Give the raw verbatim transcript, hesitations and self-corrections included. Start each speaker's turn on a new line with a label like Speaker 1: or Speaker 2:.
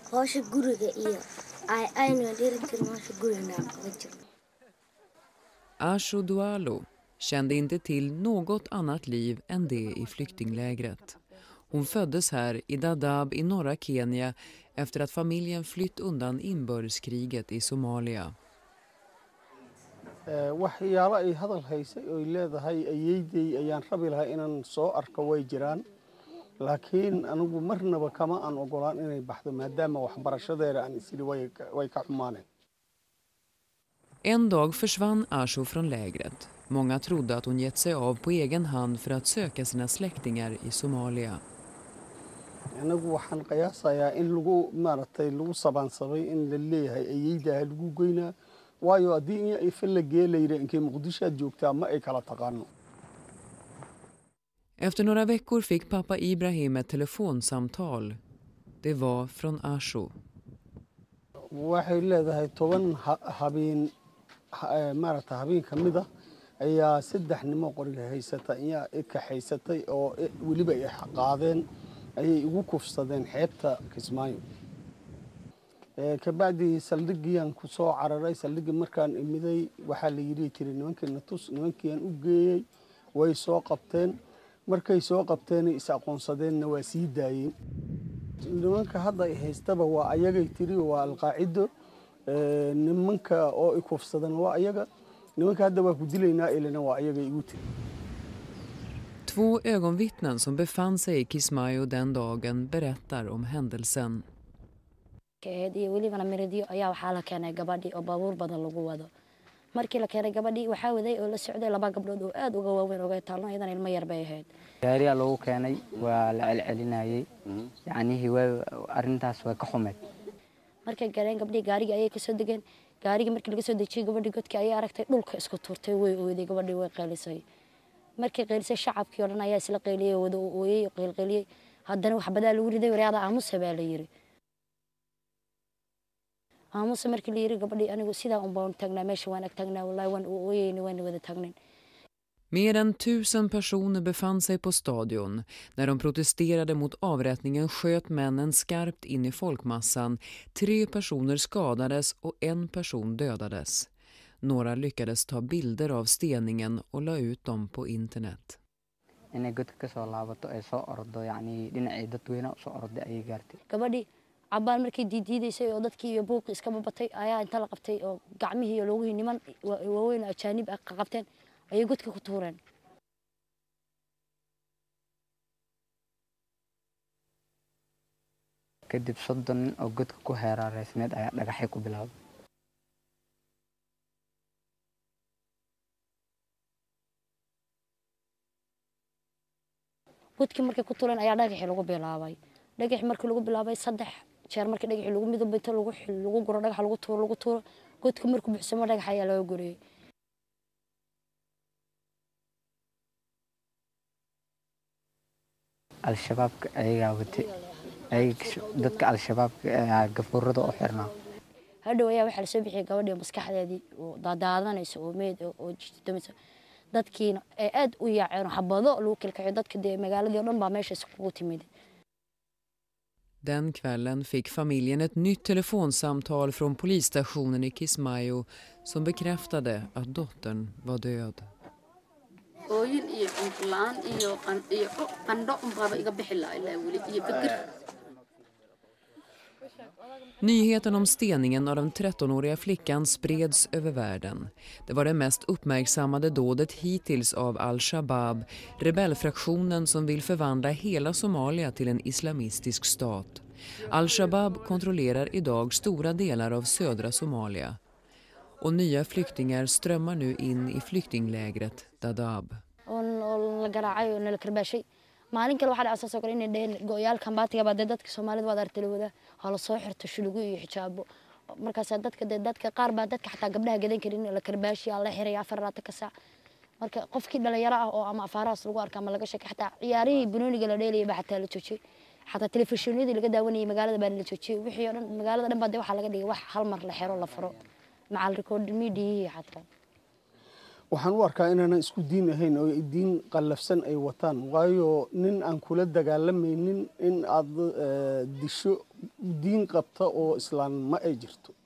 Speaker 1: hawsha guriga iyo ay aynu dhirigtir hawsha guriga qabajir.
Speaker 2: Asho Dualo kände inte till något annat liv än det i flyktinglägret. Hon föddes här i Dadaab i norra Kenya efter att familjen flytt undan inbördeskriget i Somalia.
Speaker 3: waxyaalo ay hadal haysay oo leedahay ayeeyday ayaan rabi lahaa inaan soo arko way jiraan laakiin anigu marnaba kama aan ogolaan inay baxdo maadaama waxbarashadeeda aan isiri way way ka xumaaneen.
Speaker 2: En dag försvann Asho från lägret. Många trodde att hon gett sig av på egen hand för att söka sina släktingar i Somalia.
Speaker 3: anagu waxaan qiyaasayaa in lagu maartay lagu sabaansabay in la leeyahay ayeeyda lagu goynaa waayo adii ay filla geelayra inkay Muqdisho joogtaa ma ay kala taqaano.
Speaker 2: Efter några veckor fick pappa Ibrahim ett telefonsamtal. Det var från Asho.
Speaker 3: waxay leedahay toban habeen maarta habeen kamida ayaa saddex nimo qoriga haysata ayaa ka haysatay oo waliba ay qaadeen ayay ugu kufsadeen xeebta Kismaayo. ee ka baadii saldhigiyan ku soo cararay saldhigi markaan imiday waxa la yiri jiray nimankeena tus nimankiyan u geeyay way soo qabteen markay soo qabteen is aqoonsadeenna waa sii daayeen. nimanka hadda ay haystaba waa ayaga tiri waa alqaacido ee nimanka oo ay kufsadeen waa ayaga nimanka hadda waa ku dilaynaa ilana waa ayaga igu tiri.
Speaker 2: Två ögonvittnen som befann sig i Kismaayo den dagen berättar om händelsen.
Speaker 4: Keedi waliba miradiyo ayaa waxa la keenay gabadhii oo baabuur badan lagu wado. Markii la keenay gabadhii waxa waday oo la socday laba gabdhood oo aad uga waaweyn oo taalno idan ilmo yar bay ahayd.
Speaker 5: gaariga lagu keenay waa la celcelinayay yaani waa arintaas waa ka xumeed.
Speaker 4: Markay gaareen gabdhii gaariga ayay ka soo degeen gaariga markii laga soo dejiyay gabadhii godka ayay aragtay dhulka isku tuurtay way ooday gabadhii way qeelisay. markii qeelisay shacabkii oo dhan ayaa isla qeeliyay wada ooyay qeelqeeliyay haddana wax badaa lagu riday wariyaada aamus baa la yiri. aamus markii la yiri gabadhii anigu sidaa un baan taagnaa meesha waan ag taagnaa wallahi waan ooyay waan wada taagneen.
Speaker 2: Mer än tusen personer befann sig på stadion. När de protesterade mot avrättningen sköt männen skarpt in i folkmassan. Tre personer skadades och en person dödades. Några lyckades ta bilder av steningen och la ut dem på internet.
Speaker 5: inay god ka soo laabato ay soo ordo yaani dhinacii dadweynaha soo orday ay gaartay.
Speaker 4: gabadhii cabaan markay diidiidaysay oo dadkii iyo buuq iska babatay ayaa inta la qabtay oo gacmihii iyo loogu niman waaweyn ajaanib ah qabteen ayay godka ku tuureen.
Speaker 5: kadib soddon nin oo godka ku heerareysneed ayaa dhagaxay ku bilaabay.
Speaker 4: godkii markay ku tuureen ayaa dhagaxii lagu bilaabay. dhagax markii lagu bilaabay saddex jeer markii dhagaxii lagu midab inta lagu lagu guro dhagax lagu tuuro lagu tuuro godka markuu buuxsamo dhagax ayaa laga guriyay.
Speaker 5: al-shabaab ayaga watay ay dadka al-shabaab gafuurada u xirnaa.
Speaker 4: hadhow ayaa waxa la soo bixiyay gabadhii maskaxdeedii oo daadaadanaysa oo meed oo jidameysa dadkiina ay aad u yaaceen xabado lagu kalkaciyo dadka de magaaladii oo dhan baa meesha isku timid.
Speaker 2: Den kvällen fick familjen ett nytt telefonsamtal från polisstationen i Kismaayo som bekräftade att dottern var död.
Speaker 6: ooyin iyo cuntulaan iyo qandho unbaaba iga bixi lahaa ilaa weli iyo fikir.
Speaker 2: Nyheten om steningen av den trettonåriga flickan spreds över världen. Det var det mest uppmärksammade dådet hittills av Al-Shabaab, rebellfraktionen som vill förvandla hela Somalia till en islamistisk stat. Al-Shabaab kontrollerar idag stora delar av södra Somalia. Och nya flyktingar strömmar nu in i flyktinglägret Dadaab.
Speaker 4: maalin kale waxa dhacay soo in dheen gooyaal kambaatiga baad dadka Soomaalida wada artilwada hala soo xirto shulugu iyo xijaabo markaas dadka dadka qaar baa dadka xataa gabdhaha gadan karin la karbaashi la xiray afar raad ka saac marka qofkii dhalinyaro ah oo ama afaaraas lagu arkaa ma laga shaqay xataa ciyaarihii banooniga la dheelay baa xataa la joojiyay xataa telefishinadii laga daawanayay magaalada baa la joojiyay wixii oo dhan magaalada dhan baa waxa laga dhigay wax hal mar la xiro la furo macal record media xataa.
Speaker 3: waxaan u arkaa inaan isku diin ahayn oo diin qalafsan ay wataan waayo nin aan kula dagaalamaynin in aad disho diin qabta oo islaan ma ay jirto